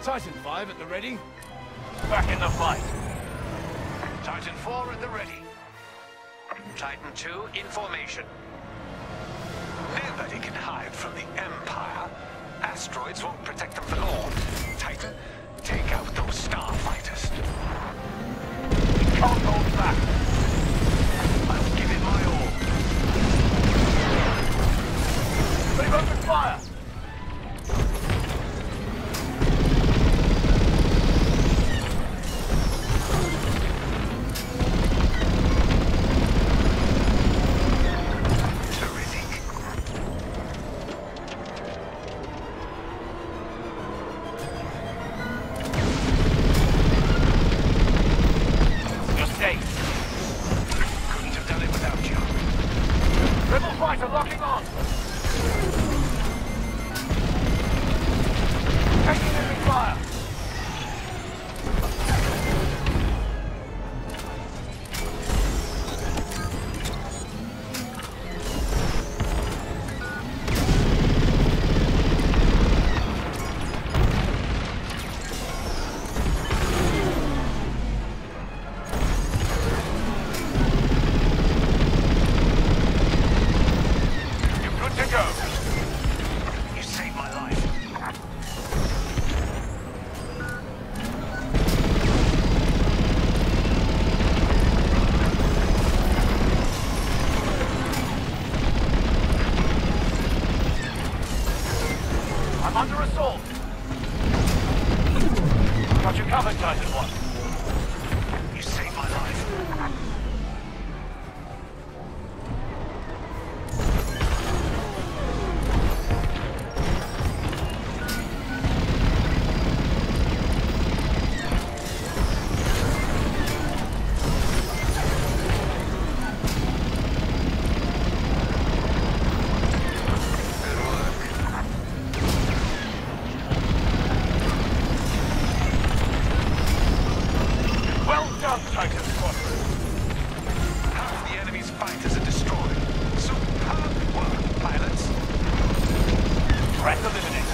Titan 5 at the ready. Back in the fight. Titan 4 at the ready. Titan 2 in formation. Nobody can hide from the Empire. Asteroids won't protect them for long. Titan, take out those starfighters. Can't hold back. I'll give it my all. They've opened fire. Fighter locking on! Taking enemy fire! You saved my life. I'm under assault. Got you covered, Titan 1. You saved my life. Titan Squadron. Half the enemy's fighters are destroyed. Superb work, pilots. Threat eliminated.